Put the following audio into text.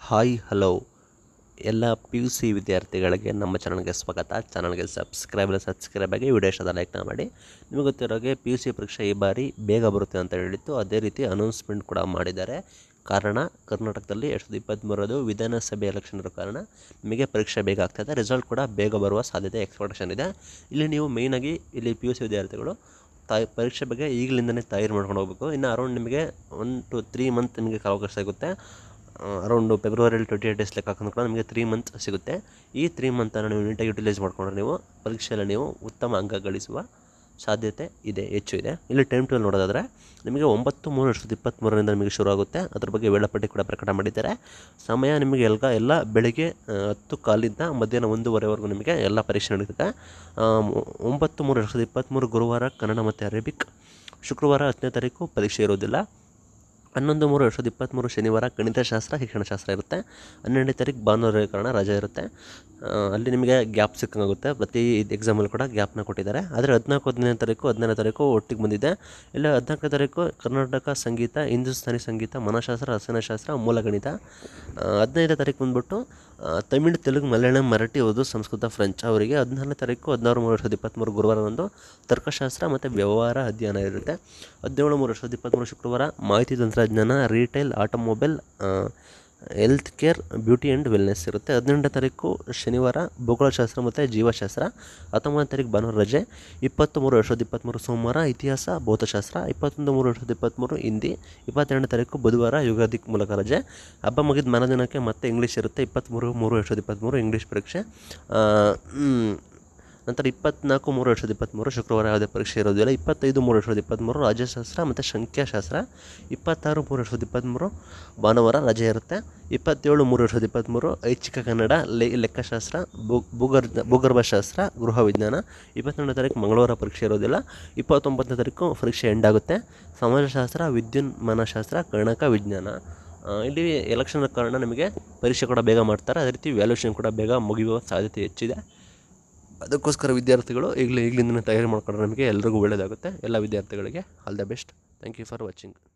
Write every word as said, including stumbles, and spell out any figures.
Hi hello ಎಲ್ಲ P U C ವಿದ್ಯಾರ್ಥಿಗಳಿಗೆ ನಮ್ಮ ಚಾನಲ್ಗೆ ಸ್ವಾಗತ. ಚಾನಲ್ಗೆ ಸಬ್ಸ್ಕ್ರೈಬ್ ಇಲ್ಲ ಸಬ್ಸ್ಕ್ರೈಬ್ ಆಗಿ ವಿಡಿಯೋ ಇಷ್ಟದ ಲೈಕ್ನ ಮಾಡಿ. ನಿಮಗೆ ಗೊತ್ತಿರೋಗೆ ಪಿ ಯು ಸಿ ಪರೀಕ್ಷೆ ಈ ಬಾರಿ ಬೇಗ ಬರುತ್ತೆ ಅಂತ ಹೇಳಿತ್ತು. ಅದೇ ರೀತಿ ಅನೌನ್ಸ್ಮೆಂಟ್ ಕೂಡ ಮಾಡಿದ್ದಾರೆ. ಕಾರಣ ಕರ್ನಾಟಕದಲ್ಲಿ ಎರಡು ಸಾವಿರದ ಇಪ್ಪತ್ತ್ಮೂರದು ವಿಧಾನಸಭೆ ಎಲೆಕ್ಷನ್ ಇರೋ ಕಾರಣ ನಿಮಗೆ ಪರೀಕ್ಷೆ ಬೇಗ ಆಗ್ತಾಯಿದೆ. ರಿಸಲ್ಟ್ ಕೂಡ ಬೇಗ ಬರುವ ಸಾಧ್ಯತೆ ಎಕ್ಸ್ಪೆಕ್ಟೇಷನ್ ಇದೆ. ಇಲ್ಲಿ ನೀವು ಮೇಯ್ನಾಗಿ ಇಲ್ಲಿ ಪಿ ಯು ಸಿ ವಿದ್ಯಾರ್ಥಿಗಳು ತಾಯಿ ಪರೀಕ್ಷೆ ಬಗ್ಗೆ ಈಗಲಿಂದನೇ ತಯಾರಿ ಮಾಡ್ಕೊಂಡು ಹೋಗಬೇಕು. ಇನ್ನು ಅರೌಂಡ್ ನಿಮಗೆ ಒನ್ ಟು ತ್ರೀ ಮಂತ್ ನಿಮಗೆ ಅವಕಾಶ ಸಿಗುತ್ತೆ. ಅರೌಂಡು ಫೆಬ್ರವರಿಯಲ್ಲಿ ಟ್ವೆಂಟಿ ಏಟ್ ಡೇಸ್ ಲೆಕ್ಕ ಹಾಕೊಂಡು ಕೂಡ ನಿಮಗೆ ತ್ರೀ ಮಂತ್ ಸಿಗುತ್ತೆ. ಈ ತ್ರೀ ಮಂತನ್ನು ನೀವು ನೀಟಾಗಿ ಯುಟಿಲೈಸ್ ಮಾಡಿಕೊಂಡ್ರೆ ನೀವು ಪರೀಕ್ಷೆಯಲ್ಲಿ ನೀವು ಉತ್ತಮ ಅಂಕ ಗಳಿಸುವ ಸಾಧ್ಯತೆ ಇದೆ, ಹೆಚ್ಚು ಇದೆ. ಇಲ್ಲಿ ಟೈಮ್ ಟೇಬಲ್ ನೋಡೋದಾದರೆ ನಿಮಗೆ ಒಂಬತ್ತು ಮೂರು ಎರಡು ಸಾವಿರದ ಇಪ್ಪತ್ತ್ಮೂರರಿಂದ ನಿಮಗೆ ಶುರು ಆಗುತ್ತೆ. ಅದ್ರ ಬಗ್ಗೆ ವೇಳಾಪಟ್ಟಿ ಕೂಡ ಪ್ರಕಟ ಮಾಡಿದ್ದಾರೆ. ಸಮಯ ನಿಮಗೆ ಎಲ್ಲ ಎಲ್ಲ ಬೆಳಗ್ಗೆ ಹತ್ತು ಕಾಲಿಂದ ಮಧ್ಯಾಹ್ನ ಒಂದೂವರೆವರೆಗೂ ನಿಮಗೆ ಎಲ್ಲ ಪರೀಕ್ಷೆ ನಡೀತದೆ. ಒಂಬತ್ತು ಮೂರು ಎರಡು ಸಾವಿರದ ಇಪ್ಪತ್ತ್ಮೂರು ಗುರುವಾರ ಕನ್ನಡ ಮತ್ತು ಅರೇಬಿಕ್, ಶುಕ್ರವಾರ ಹತ್ತನೇ ತಾರೀಕು ಪರೀಕ್ಷೆ ಇರೋದಿಲ್ಲ. ಹನ್ನೊಂದು ಮೂರು ಎರಡು ಸಾವಿರದ ಇಪ್ಪತ್ತ್ಮೂರು ಶನಿವಾರ ಗಣಿತಶಾಸ್ತ್ರ ಶಿಕ್ಷಣಶಾಸ್ತ್ರ ಇರುತ್ತೆ. ಹನ್ನೆರಡನೇ ತಾರೀಕು ಭಾನುವಾರ ಕಾರಣ ರಜೆ ಇರುತ್ತೆ. ಅಲ್ಲಿ ನಿಮಗೆ ಗ್ಯಾಪ್ ಸಿಕ್ಕಂಗಾಗುತ್ತೆ. ಪ್ರತಿ ಎಕ್ಸಾಮಲ್ಲಿ ಕೂಡ ಗ್ಯಾಪ್ನ ಕೊಟ್ಟಿದ್ದಾರೆ. ಆದರೆ ಹದಿನಾಲ್ಕು ಹದಿನೈದನೇ ತಾರೀಕು ಹದಿನೈದನೇ ತಾರೀಕು ಒಟ್ಟಿಗೆ ಬಂದಿದೆ. ಇಲ್ಲ ಹದಿನಾಲ್ಕನೇ ತಾರೀಕು ಕರ್ನಾಟಕ ಸಂಗೀತ, ಹಿಂದೂಸ್ತಾನಿ ಸಂಗೀತ, ಮನಃಶಾಸ್ತ್ರ, ರಸಾಯನಶಾಸ್ತ್ರ, ಮೂಲಗಣಿತ. ಹದಿನೈದನೇ ತಾರೀಕು ಬಂದುಬಿಟ್ಟು ತಮಿಳು, ತೆಲುಗು, ಮಲಯಾಳಂ, ಮರಾಠಿ, ಉರ್ದು, ಸಂಸ್ಕೃತ, ಫ್ರೆಂಚ್ ಅವರಿಗೆ. ಹದಿನಾರನೇ ತಾರೀಕು ಹದಿನಾರು ಮೂರು ಎರಡು ಸಾವಿರದ ಇಪ್ಪತ್ತ್ಮೂರು ಗುರುವಾರದಂದು ತರ್ಕಶಾಸ್ತ್ರ ಮತ್ತು ವ್ಯವಹಾರ ಅಧ್ಯಯನ ಇರುತ್ತೆ. ಹದಿನೇಳು ಮೂರು ಎರಡು ಸಾವಿರದ ಇಪ್ಪತ್ತ್ಮೂರು ಶುಕ್ರವಾರ ಮಾಹಿತಿ ತಂತ್ರಜ್ಞಾನ, retail, automobile, health care, beauty and wellness ಇರುತ್ತೆ. ಹದಿನೆಂಟನೇ ತಾರೀಕು ಶನಿವಾರ ಭೂಗೋಳಶಾಸ್ತ್ರ ಮತ್ತು ಜೀವಶಾಸ್ತ್ರ. ಹತ್ತೊಂಬತ್ತನೇ ತಾರೀಕು ಭಾನುವಾರ ರಜೆ. ಇಪ್ಪತ್ತು ಮೂರು ಎರಡು ಸಾವಿರದ ಇಪ್ಪತ್ತ್ಮೂರು ಸೋಮವಾರ ಇತಿಹಾಸ, ಭೌತಶಾಸ್ತ್ರ. ಇಪ್ಪತ್ತೊಂದು ಮೂರು ಎರಡು ಸಾವಿರದ ಇಪ್ಪತ್ತ್ಮೂರು ಹಿಂದಿ. ಇಪ್ಪತ್ತೆರಡನೇ ತಾರೀಕು ಬುಧವಾರ ಯುಗಾದಿ ಮೂಲಕ ರಜೆ. ಹಬ್ಬ ಮುಗಿದ ಮರುದಿನಕ್ಕೆ ಮತ್ತೆ ಇಂಗ್ಲೀಷ್ ಇರುತ್ತೆ. ಇಪ್ಪತ್ತ್ಮೂರು ಮೂರು ಎರಡು ಸಾವಿರದ ಇಪ್ಪತ್ತ್ಮೂರು ಇಂಗ್ಲೀಷ್ ಪರೀಕ್ಷೆ. ನಂತರ ಇಪ್ಪತ್ತ್ನಾಲ್ಕು ಮೂರು ಎರಡು ಸಾವಿರದ ಇಪ್ಪತ್ತ್ಮೂರು ಶುಕ್ರವಾರ ಯಾವುದೇ ಪರೀಕ್ಷೆ ಇರೋದಿಲ್ಲ. ಇಪ್ಪತ್ತೈದು ಮೂರು ಎರಡು ಸಾವಿರದ ಇಪ್ಪತ್ತ್ಮೂರು ರಾಜ್ಯಶಾಸ್ತ್ರ ಮತ್ತು ಸಂಖ್ಯಾಶಾಸ್ತ್ರ. ಇಪ್ಪತ್ತಾರು ಮೂರು ಎರಡು ಸಾವಿರದ ಇಪ್ಪತ್ತ್ಮೂರು ಭಾನುವಾರ ರಜೆ ಇರುತ್ತೆ. ಇಪ್ಪತ್ತೇಳು ಮೂರು ಎರಡು ಸಾವಿರದ ಇಪ್ಪತ್ತ್ಮೂರು ಐಚ್ಛಿಕ ಕನ್ನಡ, ಲೆ ಲೆಕ್ಕಶಾಸ್ತ್ರ, ಭೂ ಭೂಗರ್ಭ ಭೂಗರ್ಭಶಾಸ್ತ್ರ, ಗೃಹ ವಿಜ್ಞಾನ. ಇಪ್ಪತ್ತೆರಡನೇ ತಾರೀಕು ಮಂಗಳವಾರ ಪರೀಕ್ಷೆ ಇರೋದಿಲ್ಲ. ಇಪ್ಪತ್ತೊಂಬತ್ತನೇ ತಾರೀಕು ಪರೀಕ್ಷೆ ಎಂಡ್ ಆಗುತ್ತೆ. ಸಮಾಜಶಾಸ್ತ್ರ, ವಿದ್ಯುನ್ಮಾನಶಾಸ್ತ್ರ, ಗಣಕ ವಿಜ್ಞಾನ. ಇಲ್ಲಿ ಎಲೆಕ್ಷನ್ ಕಾರಣ ನಿಮಗೆ ಪರೀಕ್ಷೆ ಕೂಡ ಬೇಗ ಮಾಡ್ತಾರೆ. ಅದೇ ರೀತಿ ವ್ಯಾಲ್ಯೂಷನ್ ಕೂಡ ಬೇಗ ಮುಗಿಯುವ ಸಾಧ್ಯತೆ ಹೆಚ್ಚಿದೆ. ಅದಕ್ಕೋಸ್ಕರ ವಿದ್ಯಾರ್ಥಿಗಳು ಈಗಲೇ ಈಗಲಿಂದನೇ ತಯಾರಿ ಮಾಡ್ಕೊಂಡ್ರೆ ನಮಗೆ ಎಲ್ರಿಗೂ ಒಳ್ಳೆಯದಾಗುತ್ತೆ. ಎಲ್ಲ ವಿದ್ಯಾರ್ಥಿಗಳಿಗೆ all the best. Thank you for watching.